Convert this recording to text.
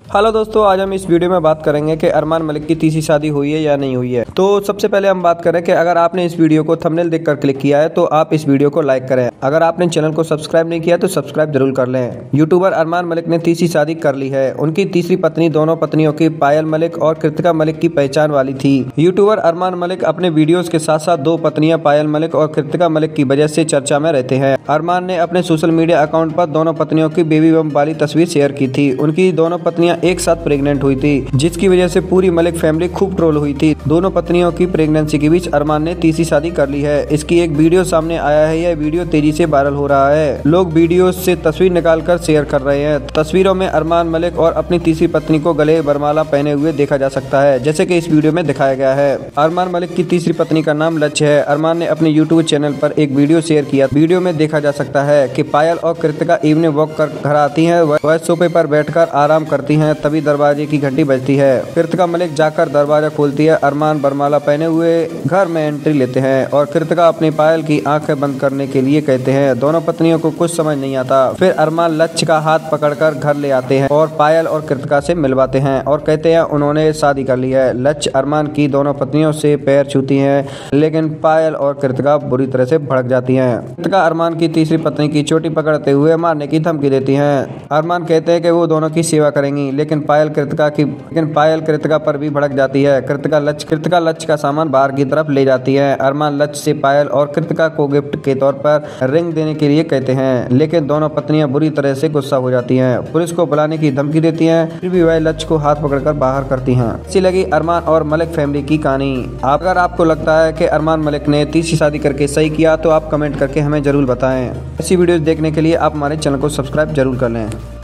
Hello दोस्तों, आज हम इस वीडियो में बात करेंगे कि अरमान मलिक की तीसरी शादी हुई है या नहीं हुई है। तो सबसे पहले हम बात करें कि अगर आपने इस वीडियो को थंबनेल देखकर क्लिक किया है तो आप इस वीडियो को लाइक करें। अगर आपने चैनल को सब्सक्राइब नहीं किया तो सब्सक्राइब जरूर कर लें। यूट्यूबर अरमान मलिक ने तीसरी शादी कर ली है। उनकी तीसरी पत्नी दोनों पत्नियों की पायल मलिक और कृतिका मलिक की पहचान वाली थी। यूट्यूबर अरमान मलिक अपने वीडियोज के साथ साथ दो पत्नियां पायल मलिक और कृतिका मलिक की वजह से चर्चा में रहते हैं। अरमान ने अपने सोशल मीडिया अकाउंट पर दोनों पत्नियों की बेबी बम्प वाली तस्वीर शेयर की थी। उनकी दोनों पत्नियां एक साथ प्रेग्नेंट हुई थी, जिसकी वजह से पूरी मलिक फैमिली खूब ट्रोल हुई थी। दोनों पत्नियों की प्रेगनेंसी के बीच अरमान ने तीसरी शादी कर ली है। इसकी एक वीडियो सामने आया है। यह वीडियो तेजी से वायरल हो रहा है। लोग वीडियो से तस्वीर निकालकर शेयर कर रहे हैं। तस्वीरों में अरमान मलिक और अपनी तीसरी पत्नी को गले वरमाला पहने हुए देखा जा सकता है, जैसे कि इस वीडियो में दिखाया गया है। अरमान मलिक की तीसरी पत्नी का नाम लक्ष्य है। अरमान ने अपने यूट्यूब चैनल पर एक वीडियो शेयर किया। वीडियो में देखा जा सकता है कि पायल और कृतिका इवनिंग वॉक कर घर आती हैं। वह सोफे पर बैठकर आराम करती हैं, तभी दरवाजे की घंटी बजती है। कृतिका मलिक जाकर दरवाजा खोलती है। अरमान वरमाला पहने हुए घर में एंट्री लेते हैं और कृतिका अपनी पायल की आंखें बंद करने के लिए कहते हैं। दोनों पत्नियों को कुछ समझ नहीं आता। फिर अरमान लक्ष्य का हाथ पकड़कर घर ले आते हैं और पायल और कृतिका से मिलवाते हैं और कहते हैं उन्होंने शादी कर ली है। लक्ष्य अरमान की दोनों पत्नियों से पैर छूती हैं, लेकिन पायल और कृतिका बुरी तरह से भड़क जाती हैं। कृतिका अरमान की तीसरी पत्नी की चोटी पकड़ते हुए मारने की धमकी देती हैं। अरमान कहते हैं कि वो दोनों की सेवा करेंगी, लेकिन पायल कृतिका पर भी भड़क जाती है। कृतिका लक्ष्य का सामान बाहर की तरफ ले जाती है। अरमान लक्ष्य से पायल और कृतिका को गिफ्ट के तौर पर रिंग देने के लिए कहते हैं, लेकिन दोनों पत्नियां बुरी तरह से गुस्सा हो जाती हैं। पुलिस को बुलाने की धमकी देती हैं, फिर भी वह लक्ष्य को हाथ पकड़कर बाहर करती हैं। अच्छी लगी अरमान और मलिक फैमिली की कहानी। अगर आपको लगता है कि अरमान मलिक ने तीसरी शादी करके सही किया तो आप कमेंट करके हमें जरूर बताएं। ऐसी वीडियोस देखने के लिए आप हमारे चैनल को सब्सक्राइब जरूर कर लें।